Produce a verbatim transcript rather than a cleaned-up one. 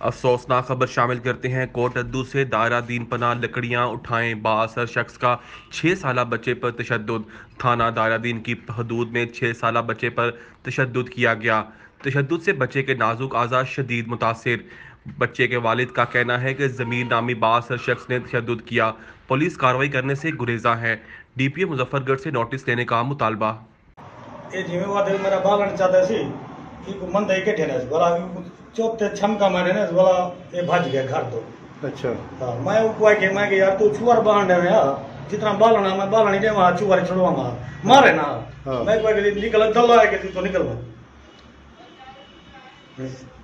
अफसोसनाक खबर शामिल करते हैं। कोट अद्दू से दायरा दीन पनाह लकड़ियां उठाएं बासर शख्स का छः साल बच्चे पर तशद्दुद। थाना दायरा दीन की हदूद में छः साल बच्चे पर तशद्दुद किया गया। तशद्दुद से बच्चे के नाजुक आज़ा शदीद मुतासिर। बच्चे के वालिद का कहना है कि ज़मीर नामी बासर शख्स ने तशद्दुद किया। पुलिस कार्रवाई करने से गुरेजा है। डी पी ए मुजफ्फरगढ़ से नोटिस लेने का मुतालबा। ये जिम्मेवार मेरा बालन चाहता सी कि मन दे के ठेने बोला चौथे छमका मारे ने बोला ये भाज गया घर तो। अच्छा हाँ मैं ऊपर के मैं कि यार तू छुआर बांध दे यार जितना बालना मैं बालना नहीं दे वहां छुआर छोड़वा मार मारे ना। हाँ। मैं कोई निकल दल्ला है कि तू तो निकल।